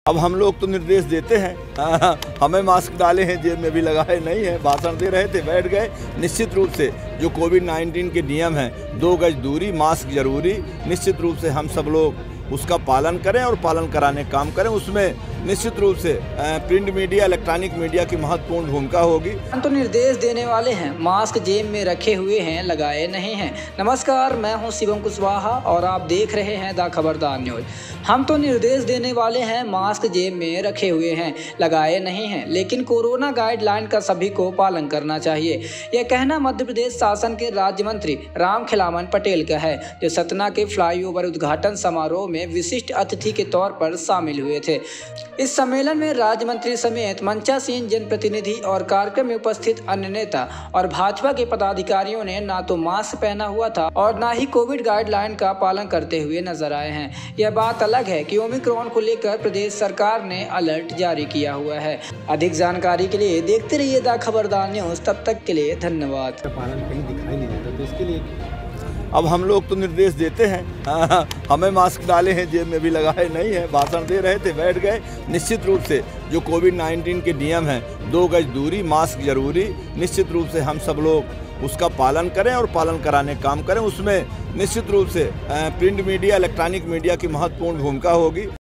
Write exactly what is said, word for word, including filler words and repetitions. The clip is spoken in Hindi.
अब हम लोग तो निर्देश देते हैं, हमें मास्क डाले हैं, जेब में भी लगाए नहीं है, भाषण दे रहे थे, बैठ गए। निश्चित रूप से जो कोविड नाइन्टीन के नियम हैं, दो गज दूरी, मास्क जरूरी, निश्चित रूप से हम सब लोग उसका पालन करें और पालन कराने का काम करें। उसमें निश्चित रूप से प्रिंट मीडिया, इलेक्ट्रॉनिक मीडिया की महत्वपूर्ण भूमिका होगी। तो निर्देश देने वाले हैं, मास्क जेब में रखे हुए हैं, लगाए नहीं हैं। नमस्कार, मैं हूं शिवम कुशवाहा और आप देख रहे हैं द खबरदार न्यूज। हम तो निर्देश देने वाले हैं, मास्क जेब में रखे हुए हैं, लगाए नहीं हैं, लेकिन कोरोना गाइडलाइन का सभी को पालन करना चाहिए। यह कहना मध्य प्रदेश शासन के राज्य मंत्री राम खिलावन पटेल का है, जो सतना के फ्लाईओवर उद्घाटन समारोह में विशिष्ट अतिथि के तौर पर शामिल हुए थे। इस सम्मेलन में राज्य मंत्री समेत मंचासीन जनप्रतिनिधि और कार्यक्रम में उपस्थित अन्य नेता और भाजपा के पदाधिकारियों ने ना तो मास्क पहना हुआ था और ना ही कोविड गाइडलाइन का पालन करते हुए नजर आए हैं। यह बात अलग है कि ओमिक्रॉन को लेकर प्रदेश सरकार ने अलर्ट जारी किया हुआ है। अधिक जानकारी के लिए देखते रहिए द खबरदार न्यूज। तब तक के लिए धन्यवाद। पालन कहीं दिखाई नहीं देता, तो इसके लिए अब हम लोग तो निर्देश देते हैं, हमें मास्क डाले हैं, जेब में भी लगाए नहीं है, भाषण दे रहे थे, बैठ गए। निश्चित रूप से जो कोविड नाइन्टीन के नियम हैं, दो गज दूरी, मास्क जरूरी, निश्चित रूप से हम सब लोग उसका पालन करें और पालन कराने का काम करें। उसमें निश्चित रूप से प्रिंट मीडिया, इलेक्ट्रॉनिक मीडिया की महत्वपूर्ण भूमिका होगी।